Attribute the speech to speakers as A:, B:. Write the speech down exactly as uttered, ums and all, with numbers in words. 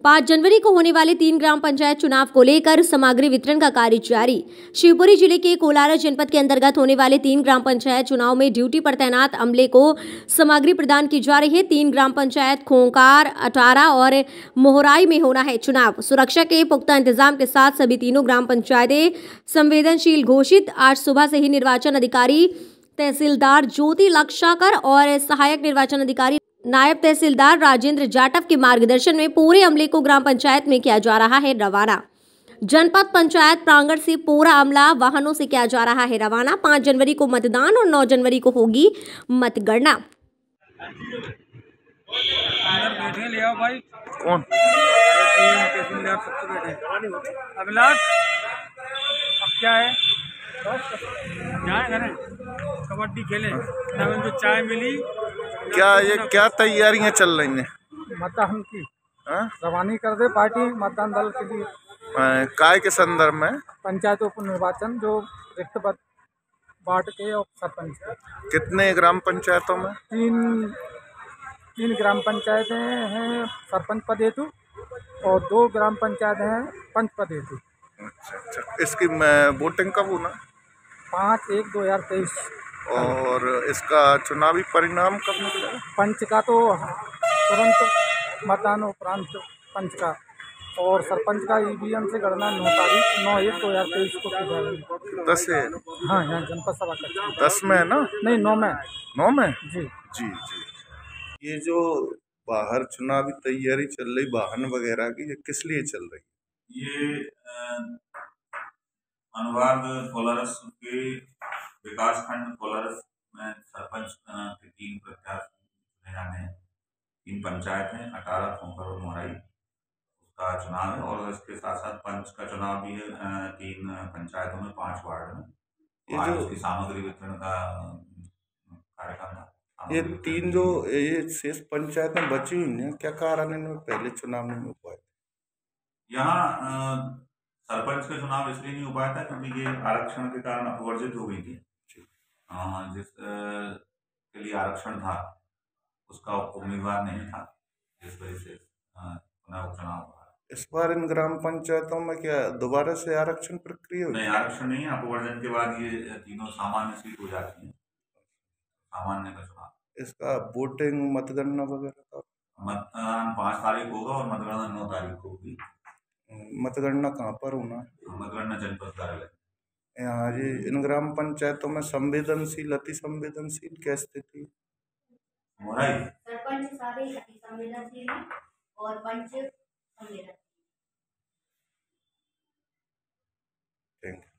A: पाँच जनवरी को होने वाले तीन ग्राम पंचायत चुनाव को लेकर सामग्री वितरण का कार्य जारी। शिवपुरी जिले के कोलारस जनपद के अंतर्गत होने वाले तीन ग्राम पंचायत चुनाव में ड्यूटी पर तैनात अमले को सामग्री प्रदान की जा रही है। तीन ग्राम पंचायत खोंकार, अटारा और मोहराई में होना है चुनाव। सुरक्षा के पुख्ता इंतजाम के साथ सभी तीनों ग्राम पंचायतें संवेदनशील घोषित। आज सुबह से ही निर्वाचन अधिकारी तहसीलदार ज्योति लक्षाकर और सहायक निर्वाचन अधिकारी नायब तहसीलदार राजेंद्र जाटव के मार्गदर्शन में पूरे अमले को ग्राम पंचायत में किया जा रहा है रवाना। जनपद पंचायत प्रांगण से पूरा अमला वाहनों से किया जा रहा है रवाना। पाँच जनवरी को मतदान और नौ जनवरी को होगी मतगणना।
B: ले आओ भाई।
C: कौन?
B: अभिलाष, अब क्या है? जाए घर कबड्डी खेले, जो चाय मिली।
C: क्या ये क्या तैयारियां चल रही हैं?
B: मतदान की
C: हाँ?
B: रवानी कर दे पार्टी मतदान दल के लिए।
C: आ, काय के संदर्भ में?
B: पंचायत उप निर्वाचन जो रिक्त पद वार्ड के और सरपंच के।
C: कितने ग्राम पंचायतों में?
B: तीन तीन ग्राम पंचायतें हैं सरपंच पद हेतु और दो ग्राम पंचायत हैं पंच पद हेतु।
C: अच्छा अच्छा, इसकी वोटिंग कब होना?
B: पाँच एक दो हजार तेईस।
C: और इसका चुनावी परिणाम कब निकलेगा?
B: पंच का तो तुरंत मतदान उपरांत पंच का, और सरपंच का ईवीएम से गणना नौ तारीख नौ एक दो हजार तेईस को की जाएगी।
C: दस है?
B: हाँ, यहाँ जनपद सभा का
C: दस में है ना?
B: नहीं, नौ में।
C: नौ में?
B: जी
C: जी जी। ये जो बाहर चुनावी तैयारी चल रही वाहन वगैरह की, ये किस लिए चल रही?
D: ये अनुवाद कोलारस के विकास खंड कोलारस में सरपंच के तीन प्रत्याशी चुने जाने हैं। तीन पंचायत हैं, अटारा, खोंकर और मोहराई, उसका चुनाव है। और इसके साथ साथ पंच का चुनाव भी है तीन पंचायतों में, पांच वार्ड में।
C: ये जो
D: उसकी सामग्री वितरण का कार्यक्रम था।
C: ये तीन जो ये शेष पंचायतें बची हुई हैं, क्या कारण इनमें पहले चुनाव नहीं हो पाए?
D: यहाँ सरपंच का चुनाव इसलिए नहीं हो पाया था क्योंकि ये आरक्षण के कारण अपवर्जित हो गई थी। जिस के लिए आरक्षण था उसका उम्मीदवार नहीं था, जिस वजह से पुनः उपचुनाव हुआ।
C: इस बार इन ग्राम पंचायतों में क्या दोबारा से आरक्षण प्रक्रिया हुई?
D: नहीं, आरक्षण नहीं है। अपवर्जन के बाद ये तीनों सामान्य सीट हो जाती है, सामान्य का चुनाव।
C: इसका वोटिंग मतगणना वगैरह का?
D: मतदान पाँच तारीख होगा और मतगणना नौ तारीख को होगी।
C: मतगणना कहाँ पर होना?
D: मतगणना जनपद कार्यालय।
C: यहाँ जी इन ग्राम पंचायतों में संवेदनशील, अति संवेदनशील क्या स्थिति?
D: मोहराई
A: सरपंच सारे अति संवेदनशील हैं और पंच संवेदनशील।
C: Thank you.